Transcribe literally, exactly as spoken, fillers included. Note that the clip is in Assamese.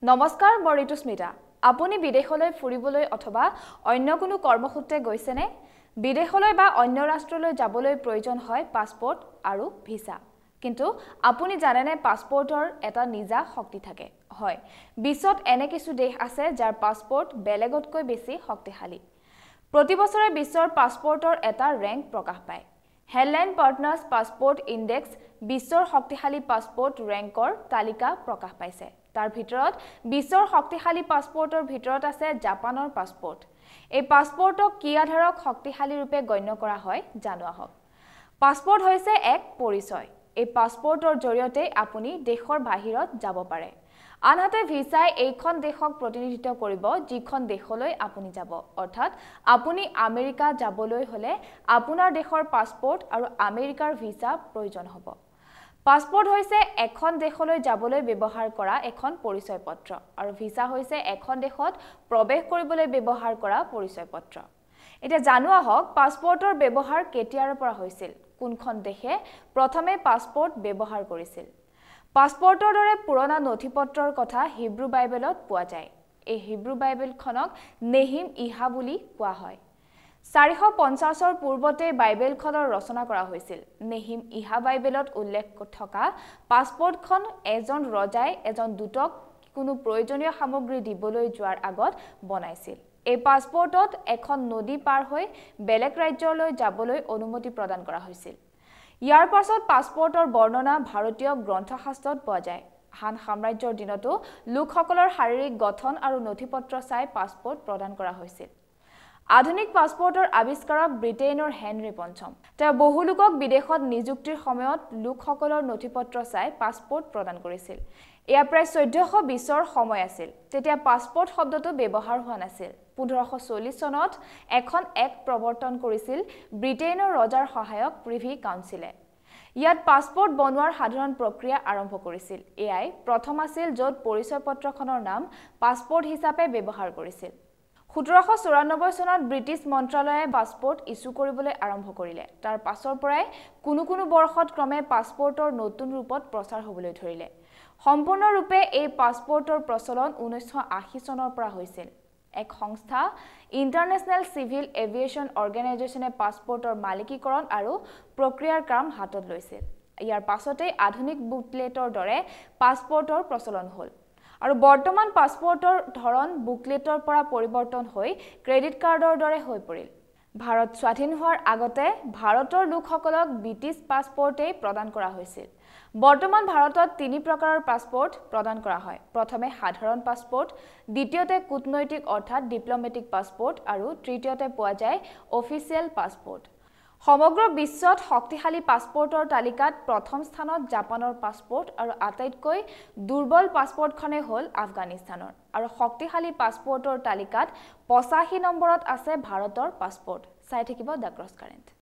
নমস্কাৰ মই ঋতু স্মিতা আপুনি বিদেশলৈ ফুৰিবলৈ অথবা অন্য কোনো কৰ্মসূত্ৰে গৈছেনে বিদেশলৈ বা অন্য ৰাষ্ট্ৰলৈ যাবলৈ প্ৰয়োজন হয় পাছপোৰ্ট আৰু ভিসা কিন্তু আপুনি জানেনে পাছপোৰ্টৰ এটা নিজা শক্তি থাকে হয় বিশ্বত এনে কিছু দেশ আছে যাৰ পাছপোৰ্ট বেলেগতকৈ বেছি শক্তিশালী প্ৰতি বছৰে বিশ্বৰ পাছপোৰ্টৰ এটা ৰেংক প্ৰকাশ পায় হেডলাইন পাৰ্টনাৰ্ছ পাছপোৰ্ট ইনডেক্স বিশ্বৰ শক্তিশালী পাছপোৰ্ট ৰেংকৰ তালিকা প্ৰকাশ পাইছে তাৰ ভিতৰত বিশ্বৰ শক্তিশালী পাছপোৰ্টৰ ভিতৰত আছে জাপানৰ পাছপোৰ্ট এই পাছপোৰ্টক কি আধাৰক শক্তিশালী ৰূপে গণ্য কৰা হয় জানোৱা হওক পাছপোৰ্ট হৈছে এক পৰিচয় এই পাছপোৰ্টৰ জৰিয়তে আপুনি দেশৰ বাহিৰত যাব পাৰে আনহাতে ভিসাই এইখন দেশক প্ৰতিনিধিত্ব কৰিব যিখন দেশলৈ আপুনি যাব অৰ্থাৎ আপুনি আমেৰিকা যাবলৈ হলে আপোনাৰ দেশৰ পাছপোৰ্ট আৰু আমেৰিকাৰ ভিসা প্ৰয়োজন হ'ব পাছপোৰ্ট হৈছে এখন দেশলৈ যাবলৈ ব্যৱহাৰ কৰা এখন পৰিচয় পত্ৰ আৰু ভিসা হৈছে এখন দেশত প্ৰৱেশ কৰিবলৈ ব্যৱহাৰ কৰা পৰিচয় পত্ৰ এতিয়া জানোৱা হওক পাছপোৰ্টৰ ব্যৱহাৰ কেতিয়াৰ পৰা হৈছিল কোনখন দেশে প্ৰথমে পাছপোৰ্ট ব্যৱহাৰ কৰিছিল পাছপোৰ্টৰ দৰে পুৰণা নথিপত্ৰৰ কথা হিব্ৰু বাইবেলত পোৱা যায় এই হিব্ৰু বাইবেলখনক নেহিম ইহা বুলি কোৱা হয় চাৰিশ পঞ্চাছৰ পূৰ্বতে বাইবেলখনৰ ৰচনা কৰা হৈছিল নেহিম ইহা বাইবেলত উল্লেখ থকা পাছপোৰ্টখন এজন ৰজাই এজন দূতক কোনো প্ৰয়োজনীয় সামগ্ৰী দিবলৈ যোৱাৰ আগত বনাইছিল এই পাছপোৰ্টত এখন নদী পাৰ হৈ বেলেগ ৰাজ্যলৈ যাবলৈ অনুমতি প্ৰদান কৰা হৈছিল ইয়াৰ পাছত পাছপোৰ্টৰ বৰ্ণনা ভাৰতীয় গ্ৰন্থশাস্ত্ৰত পোৱা যায় হান সাম্ৰাজ্যৰ দিনতো লোকসকলৰ শাৰীৰিক গঠন আৰু নথিপত্ৰ চাই পাছপোৰ্ট প্ৰদান কৰা হৈছিল আধুনিক পাছপোৰ্টৰ আৱিষ্কাৰক ব্ৰিটেইনৰ হেনৰি পঞ্চম তেওঁ বহু লোকক বিদেশত নিযুক্তিৰ সময়ত লোকসকলৰ নথিপত্ৰ চাই পাছপোৰ্ট প্ৰদান কৰিছিল এয়া প্ৰায় চৈধ্যশ বিছৰ সময় আছিল তেতিয়া পাছপোৰ্ট শব্দটো ব্যৱহাৰ হোৱা নাছিল পোন্ধৰশ চল্লিছ চনত এখন এক প্ৰৱৰ্তন কৰিছিল ব্ৰিটেইনৰ ৰজাৰ সহায়ক প্ৰিভি কাউন্সিলে ইয়াত পাছপোৰ্ট বনোৱাৰ সাধাৰণ প্ৰক্ৰিয়া আৰম্ভ কৰিছিল এয়াই প্ৰথম আছিল য'ত পৰিচয় পত্ৰখনৰ নাম পাছপোৰ্ট হিচাপে ব্যৱহাৰ কৰিছিল সোতৰশ চৌৰান্নব্বৈ চনত ব্ৰিটিছ মন্ত্ৰালয়ে পাছপোৰ্ট ইছ্যু কৰিবলৈ আৰম্ভ কৰিলে তাৰ পাছৰ পৰাই কোনো কোনো বৰ্ষত ক্ৰমে পাছপোৰ্টৰ নতুন ৰূপত প্ৰচাৰ হ'বলৈ ধৰিলে সম্পূৰ্ণৰূপে এই পাছপোৰ্টৰ প্ৰচলন ঊনৈছশ আশী চনৰ পৰা হৈছিল এক সংস্থা ইণ্টাৰনেশ্যনেল চিভিল এভিয়েশ্যন অৰ্গেনাইজেশ্যনে পাছপোৰ্টৰ মালিকীকৰণ আৰু প্ৰক্ৰিয়াৰ কাম হাতত লৈছিল ইয়াৰ পাছতেই আধুনিক বুকলেটৰ দৰে পাছপোৰ্টৰ প্ৰচলন হ'ল আৰু বৰ্তমান পাছপোৰ্টৰ ধৰণ বুকলেটৰ পৰা পৰিৱৰ্তন হৈ ক্ৰেডিট কাৰ্ডৰ দৰে হৈ পৰিল ভাৰত স্বাধীন হোৱাৰ আগতে ভাৰতৰ লোকসকলক ব্ৰিটিছ পাছপোৰ্টেই প্ৰদান কৰা হৈছিল বৰ্তমান ভাৰতত তিনি প্ৰকাৰৰ পাছপোৰ্ট প্ৰদান কৰা হয় প্ৰথমে সাধাৰণ পাছপোৰ্ট দ্বিতীয়তে কূটনৈতিক অৰ্থাৎ ডিপ্ল'মেটিক পাছপোৰ্ট আৰু তৃতীয়তে পোৱা যায় অফিচিয়েল পাছপোৰ্ট সমগ্ৰ বিশ্বত শক্তিশালী পাছপোৰ্টৰ তালিকাত প্ৰথম স্থানত জাপানৰ পাছপোৰ্ট আৰু আটাইতকৈ দুৰ্বল পাছপোৰ্টখনে হ'ল আফগানিস্তানৰ আৰু শক্তিশালী পাছপোৰ্টৰ তালিকাত পঁচাশী নম্বৰত আছে ভাৰতৰ পাছপোৰ্ট চাই থাকিব দ্য ক্ৰছ কাৰেণ্ট